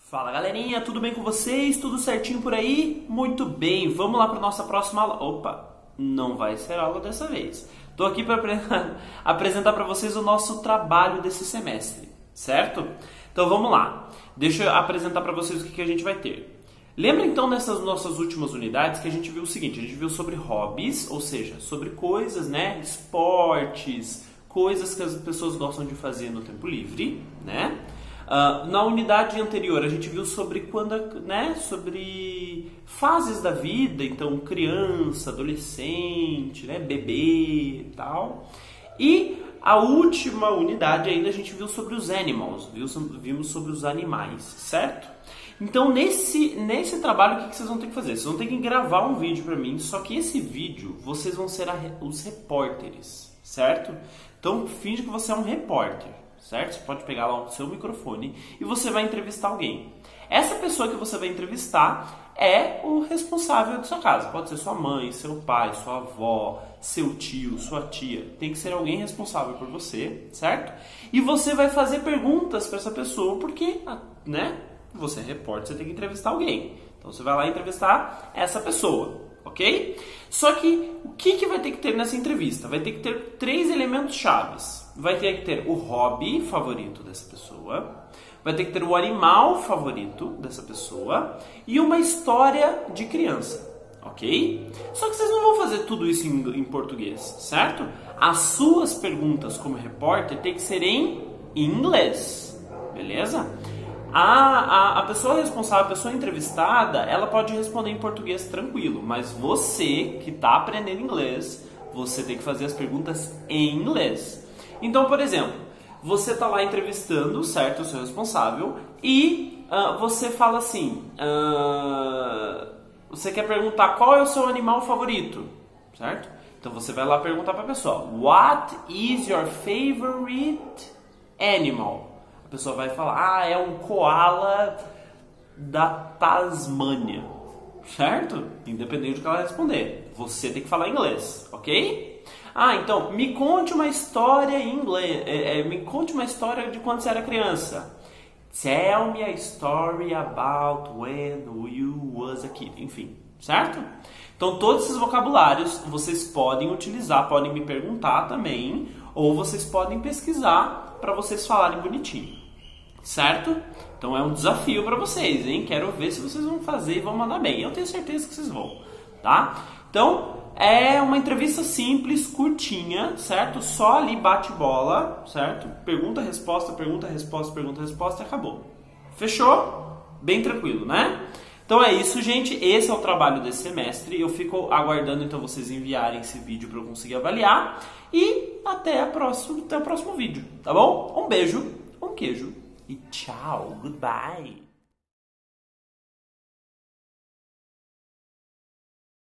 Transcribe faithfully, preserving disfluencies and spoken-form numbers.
Fala galerinha, tudo bem com vocês? Tudo certinho por aí? Muito bem, vamos lá para nossa próxima aula. Opa, não vai ser aula dessa vez. Estou aqui para apresentar para vocês o nosso trabalho desse semestre, certo? Então vamos lá, deixa eu apresentar para vocês o que, que a gente vai ter. Lembra então nessas nossas últimas unidades que a gente viu o seguinte, a gente viu sobre hobbies, ou seja, sobre coisas, né, esportes, coisas que as pessoas gostam de fazer no tempo livre, né? Uh, na unidade anterior a gente viu sobre quando, né, sobre fases da vida, então criança, adolescente, né, bebê e tal. E a última unidade ainda a gente viu sobre os animals, viu, vimos sobre os animais, certo? Então nesse, nesse trabalho o que, que vocês vão ter que fazer? Vocês vão ter que gravar um vídeo para mim, só que esse vídeo vocês vão ser a, os repórteres, certo? Então finge que você é um repórter. Certo? Você pode pegar lá o seu microfone e você vai entrevistar alguém. Essa pessoa que você vai entrevistar é o responsável da sua casa. Pode ser sua mãe, seu pai, sua avó, seu tio, sua tia. Tem que ser alguém responsável por você, certo? E você vai fazer perguntas para essa pessoa porque, né? Você é repórter, você tem que entrevistar alguém. Então você vai lá entrevistar essa pessoa, ok? Só que o que, que vai ter que ter nessa entrevista? Vai ter que ter três elementos chaves. Vai ter que ter o hobby favorito dessa pessoa, vai ter que ter o animal favorito dessa pessoa e uma história de criança, ok? Só que vocês não vão fazer tudo isso em, em português, certo? As suas perguntas como repórter tem que ser em inglês, beleza? A, a, a pessoa responsável, a pessoa entrevistada, ela pode responder em português tranquilo, mas você que está aprendendo inglês, você tem que fazer as perguntas em inglês. Então, por exemplo, você está lá entrevistando, certo, o seu responsável, e uh, você fala assim, uh, você quer perguntar qual é o seu animal favorito, certo? Então você vai lá perguntar para a pessoa, what is your favorite animal? A pessoa vai falar, ah, é um koala da Tasmânia, certo? Independente do que ela responder, você tem que falar inglês, ok? Ah, então, me conte uma história em inglês, é, é, me conte uma história de quando você era criança. Tell me a story about when you was a kid, enfim, certo? Então, todos esses vocabulários vocês podem utilizar, podem me perguntar também, ou vocês podem pesquisar para vocês falarem bonitinho, certo? Então, é um desafio para vocês, hein? Quero ver se vocês vão fazer e vão mandar bem. Eu tenho certeza que vocês vão, tá? Então, é uma entrevista simples, curtinha, certo? Só ali bate bola, certo? Pergunta, resposta, pergunta, resposta, pergunta, resposta e acabou. Fechou? Bem tranquilo, né? Então é isso, gente. Esse é o trabalho desse semestre. Eu fico aguardando então vocês enviarem esse vídeo para eu conseguir avaliar. E até, a próxima, até o próximo vídeo, tá bom? Um beijo, um queijo e tchau, goodbye!